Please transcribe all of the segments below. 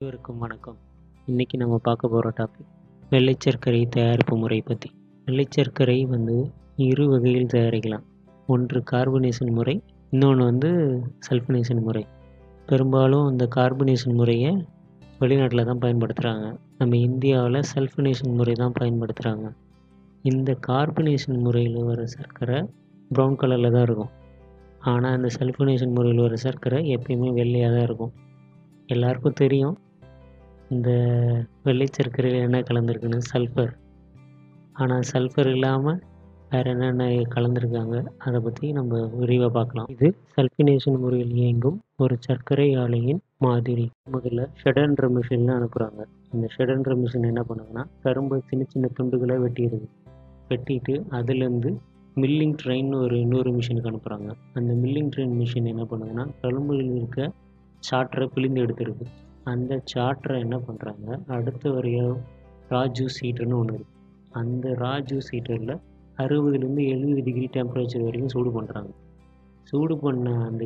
அனைவருக்கும் வணக்கம். இன்றைக்கி நம்ம பார்க்க போகிற டாபிக் வெள்ளை சர்க்கரை தயாரிப்பு முறை பற்றி. வெள்ளை சர்க்கரை இரு வகையில் தயாரிக்கலாம். ஒன்று கார்பனேஷன் முறை, இன்னொன்று சல்ஃபனேஷன் முறை. பெரும்பாலும் இந்த கார்பனேஷன் முறையை வெளிநாட்டில் தான் பயன்படுத்துகிறாங்க. நம்ம இந்தியாவில் சல்ஃபனேஷன் முறை தான் பயன்படுத்துகிறாங்க. இந்த கார்பனேஷன் முறையில் வர சர்க்கரை ப்ரௌன் கலரில் தான் இருக்கும். ஆனால் இந்த சல்ஃபனேஷன் முறையில் வர சர்க்கரை எப்பயுமே வெள்ளையாக தான் இருக்கும். எல்லாருக்கும் தெரியும் இந்த வெள்ளை சர்க்கரையில் என்ன கலந்துருக்குன்னு, சல்ஃபர். ஆனால் சல்ஃபர் இல்லாமல் வேறு என்னென்ன கலந்துருக்காங்க அதை பற்றி நம்ம விரிவாக பார்க்கலாம். இது சல்ஃபினேஷன் முறையில் இயங்கும் ஒரு சர்க்கரை ஆலையின் மாதிரி. முதல்ல ஷெடன்ற மிஷினில் அனுப்புகிறாங்க. அந்த ஷெடன்ற மிஷின் என்ன பண்ணுங்கன்னா, கரும்பு சின்ன சின்ன துண்டுகளை வெட்டிட்டு அதுலேருந்து மில்லிங் ட்ரெயின் இன்னொரு மிஷினுக்கு அனுப்புகிறாங்க. அந்த மில்லிங் ட்ரெயின் மிஷின் என்ன பண்ணுதுன்னா, கரும்புகளில் இருக்க சாற்றை பிழிந்து எடுத்துருக்கு. அந்த சாற்றை என்ன பண்ணுறாங்க, அடுத்த வரையாக ரா ஜூஸ் ஹீட்டர்னு ஒன்று இருக்குது. அந்த ரா ஜூஸ் ஹீட்டரில் 60 to 70 டிகிரி டெம்பரேச்சர் வரைக்கும் சூடு பண்ணுறாங்க. சூடு பண்ண அந்த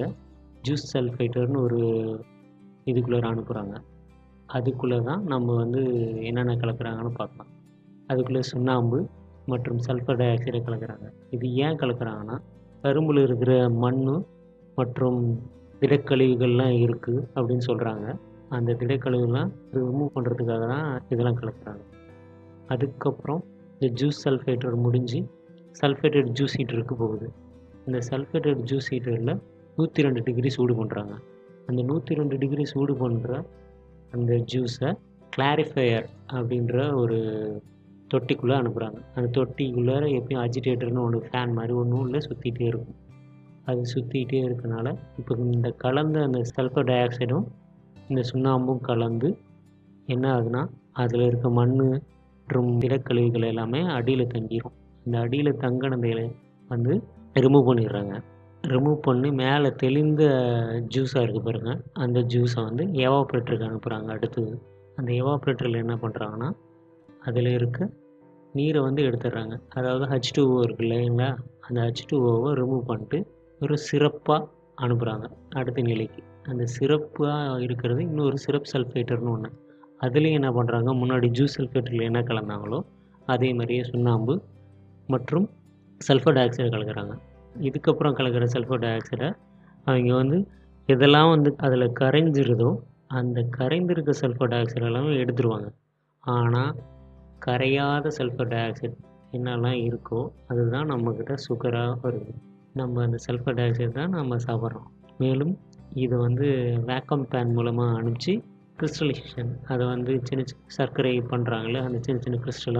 ஜூஸ் சல்ஃபைட்டர்னு ஒரு இதுக்குள்ளே அனுப்புகிறாங்க. அதுக்குள்ளே தான் நம்ம என்னென்ன கலக்கிறாங்கன்னு பார்க்கலாம். அதுக்குள்ளே சுண்ணாம்பு மற்றும் சல்ஃபர் டை ஆக்சைடை கலக்கிறாங்க. இது ஏன் கலக்கிறாங்கன்னா, கரும்பில் இருக்கிற மண் மற்றும் திடக்கழிவுகள்லாம் இருக்குது அப்படின்னு சொல்கிறாங்க. அந்த திடக்கழிவுலாம் ரிமூவ் பண்ணுறதுக்காக தான் இதெல்லாம் கலக்கிறாங்க. அதுக்கப்புறம் இந்த ஜூஸ் சல்ஃபேட்டர் முடிஞ்சு சல்ஃபேட்டட் ஜூஸ் ஹீட்டருக்கு போகுது. இந்த சல்ஃபேட்டட் ஜூஸ் ஹீட்டரில் 102 டிகிரி சூடு பண்ணுறாங்க. அந்த 102 டிகிரி சூடு பண்ணுற அந்த ஜூஸை கிளாரிஃபையர் அப்படின்ற ஒரு தொட்டிக்குள்ளே அனுப்புகிறாங்க. அந்த தொட்டிக்குள்ளே எப்பயும் அஜிடேட்டர்னு ஒன்று, ஃபேன் மாதிரி ஒன்றும் சுற்றிகிட்டே இருக்கும். அது சுற்றிக்கிட்டே இருக்கனால இப்போ இந்த கலந்த அந்த சல்ஃபர் டை ஆக்சைடும் இந்த சுண்ணாம்பும் கலந்து என்ன ஆகுதுன்னா, அதில் இருக்க மண் மற்றும் திடக்கழிவுகள் எல்லாமே அடியில் தங்கிடும். அந்த அடியில் தங்கினதை ரிமூவ் பண்ணிடுறாங்க. ரிமூவ் பண்ணி மேலே தெளிந்த ஜூஸாக இருக்குது பாருங்க, அந்த ஜூஸை எவாப்ரேட்டருக்கு அனுப்புகிறாங்க. அடுத்தது அந்த எவாப்ரேட்டரில் என்ன பண்ணுறாங்கன்னா, அதில் இருக்க நீரை எடுத்துடுறாங்க. அதாவது H2O இருக்கு இல்லைங்களா, அந்த H2Oவை ரிமூவ் பண்ணிட்டு ஒரு சிறப்பாக அனுப்புகிறாங்க அடுத்த நிலைக்கு. அந்த சிறப்பாக இருக்கிறது இன்னொரு சிரப் சல்ஃபேட்டர்னு ஒன்று. அதுலேயும் என்ன பண்ணுறாங்க, முன்னாடி ஜூஸ் சல்ஃபேட்டரில் என்ன கலந்தாங்களோ அதே மாதிரியே சுண்ணாம்பு மற்றும் சல்ஃபர் டை ஆக்சைடை கலக்கிறாங்க. இதுக்கப்புறம் கலக்கிற சல்ஃபர் டை ஆக்சைடை அவங்க எதெல்லாம் அதில் கரைஞ்சிருதோ அந்த கரைந்திருக்க சல்ஃபர் டை ஆக்சைடு எல்லாமே எடுத்துருவாங்க. ஆனால் கரையாத சல்ஃபர் டை ஆக்சைடு என்னெல்லாம் இருக்கோ அதுதான் நம்மக்கிட்ட சுகராக வருது. நம்ம அந்த சல்ஃபர் டை ஆக்சைடு தான் நம்ம சாப்பிட்றோம். மேலும் இதை வேக்கம் பேன் மூலமாக அனுப்பிச்சு கிறிஸ்டலைசேஷன், அதை சின்ன சின்ன சர்க்கரை பண்ணுறாங்களே, அந்த சின்ன சின்ன கிறிஸ்டலாக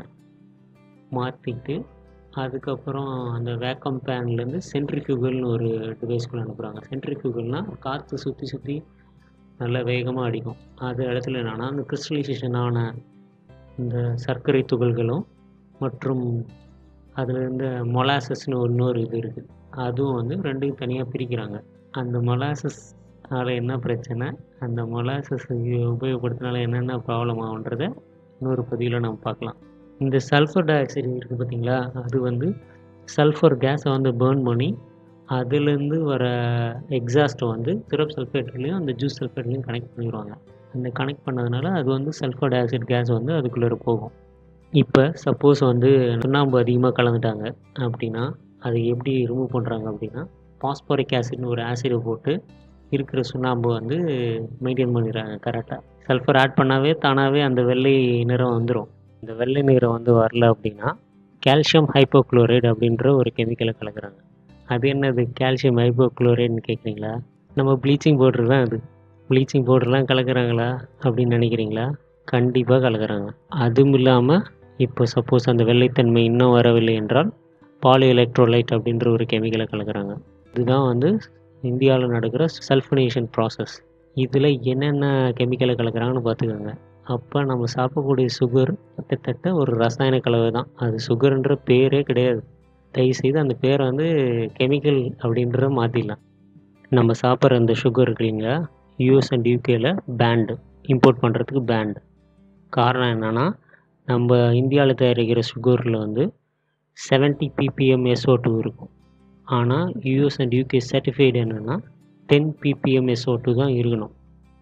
மாற்றிட்டு அதுக்கப்புறம் அந்த வேக்கம் பேன்லேருந்து சென்ட்ரிஃபியூகல்னு ஒரு டிவைஸ்குள்ளே அனுப்புகிறாங்க. சென்ட்ரிஃபியூகல்னால் காற்று சுற்றி நல்லா வேகமாக அடிக்கும். அது இடத்துல என்னென்னா, அந்த கிறிஸ்டலைசேஷன் ஆன இந்த சர்க்கரை துகள்களும் மற்றும் அதில் மொலாசஸ்னு இன்னொரு இது இருக்குது, அதுவும் ரெண்டையும் தனியாக பிரிக்கிறாங்க. அந்த மொலாசஸ்னால் என்ன பிரச்சனை, அந்த மொலாசஸ் உபயோகப்படுத்தினால என்னென்ன ப்ராப்ளம் ஆகுன்றதை இன்னொரு பதிவில் நம்ம பார்க்கலாம். இந்த சல்ஃபர் டை ஆக்சைடு இருக்குது பார்த்திங்களா, அது சல்ஃபர் கேஸை பேர்ன் பண்ணி அதுலேருந்து வர எக்ஸாஸ்ட்டை சிரப் சல்ஃபேட்லேயும் அந்த ஜூஸ் சல்ஃபேட்லேயும் கனெக்ட் பண்ணிடுவாங்க. அந்த கனெக்ட் பண்ணதுனால அது சல்ஃபர் டை ஆக்சைடு கேஸ் அதுக்குள்ளே போகும். இப்போ சப்போஸ் சுண்ணாம்பு அதிகமாக கலந்துட்டாங்க அப்படின்னா அதை எப்படி ரிமூவ் பண்ணுறாங்க அப்படின்னா, பாஸ்போரிக் ஆசிட்னு ஒரு ஆசிடை போட்டு இருக்கிற சுண்ணாம்பு மெயின்டைன் பண்ணிடுறாங்க கரெக்டாக. சல்ஃபர் ஆட் பண்ணாவே தானாகவே அந்த வெள்ளை நிறம் வந்துடும். இந்த வெள்ளை நிறம் வரல அப்படின்னா கால்சியம் ஹைப்போக்ளோரைடு அப்படின்ற ஒரு கெமிக்கலை கலக்கிறாங்க. அது என்னது கால்சியம் ஹைப்போக்ளோரைடுன்னு கேட்குறீங்களா? நம்ம ப்ளீச்சிங் பவுடர் தான் அது. ப்ளீச்சிங் பவுடர்லாம் கலக்கிறாங்களா அப்படின்னு நினைக்கிறீங்களா? கண்டிப்பாக கலக்கிறாங்க. அதுவும் இல்லாமல் இப்போ சப்போஸ் அந்த வெள்ளைத்தன்மை இன்னும் வரவில்லை என்றால் பாலி எலக்ட்ரோலைட் அப்படின்ற ஒரு கெமிக்கலை கலக்கிறாங்க. இதுதான் இந்தியாவில் நடக்கிற சல்ஃபனேஷன் ப்ராசஸ். இதில் என்னென்ன கெமிக்கலை கலக்கிறாங்கன்னு பார்த்துக்கோங்க. அப்போ நம்ம சாப்பிடக்கூடிய சுகர் கிட்டத்தட்ட ஒரு ரசாயன கலவை தான். அது சுகர்ன்ற பேரே கிடையாது. தயவுசெய்து அந்த பேரை கெமிக்கல் அப்படின்றத மாற்றிடலாம். நம்ம சாப்பிட்ற அந்த சுகர் இருக்கு இல்லைங்களா, US and UKல பேண்டு, இம்போர்ட் பண்ணுறதுக்கு பேண்டு. காரணம் என்னென்னா, நம்ம இந்தியாவில் தயாரிக்கிற சுகரில் 70 ppm SO2 இருக்கும். ஆனால் US and UK சர்டிஃபைடு என்னென்னா 10 ppm SO2 தான் இருக்கணும்.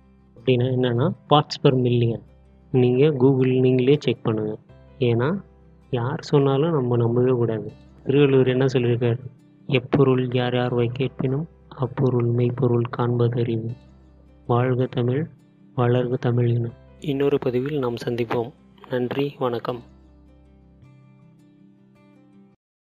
அப்படின்னா என்னென்னா பார்ட்ஸ் பெர் மில்லியன். நீங்கள் கூகுள் நீங்களே செக் பண்ணுங்கள். ஏன்னா யார் சொன்னாலும் நம்ம நம்பவே கூடாது. திருவள்ளுவர் என்ன சொல்லியிருக்காரு? எப்பொருள் யார் யார் கேட்பினும் அப்பொருள் மெய்ப்பொருள் காண்பதறிவு. வாழ்க தமிழ், வளர்க தமிழ் என. இன்னொரு பதிவில் நாம் சந்திப்போம். நன்றி, வணக்கம்.